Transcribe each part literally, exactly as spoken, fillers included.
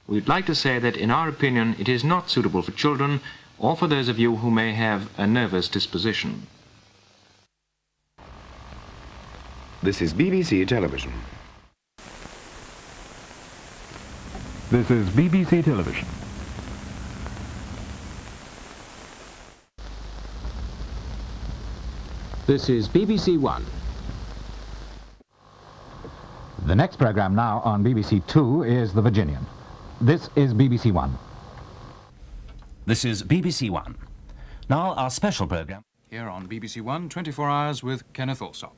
we'd like to say that in our opinion it is not suitable for children or for those of you who may have a nervous disposition. This is B B C Television. This is B B C Television. This is B B C One. The next programme now on B B C Two is The Virginian. This is B B C One. This is B B C One. Now our special programme. Here on B B C One, twenty-four hours with Kenneth Alsop.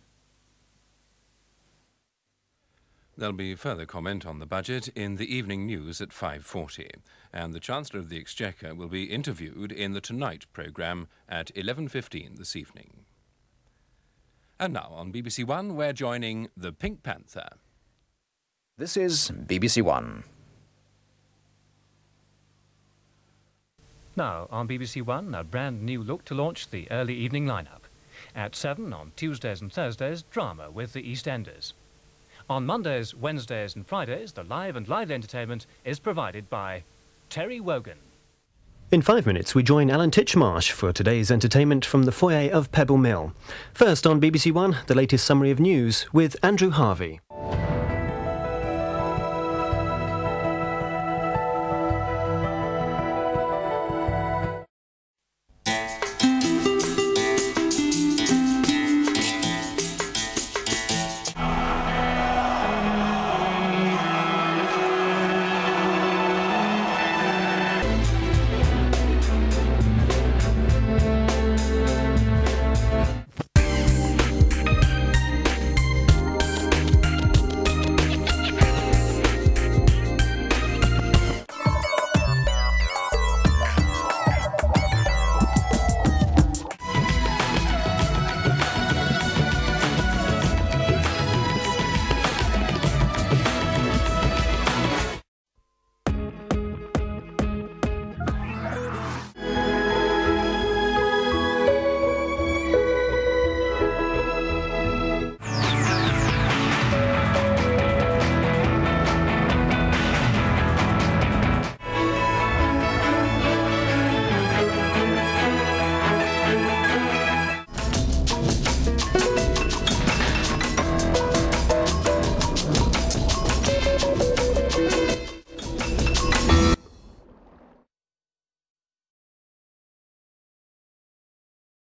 There'll be further comment on the budget in the evening news at five forty, and the Chancellor of the Exchequer will be interviewed in the Tonight programme at eleven fifteen this evening. And now on B B C One, we're joining the Pink Panther. This is B B C One. Now on B B C One, a brand new look to launch the early evening lineup. At seven on Tuesdays and Thursdays, drama with the EastEnders. On Mondays, Wednesdays and Fridays, the live and lively entertainment is provided by Terry Wogan. In five minutes, we join Alan Titchmarsh for today's entertainment from the foyer of Pebble Mill. First on B B C One, the latest summary of news with Andrew Harvey.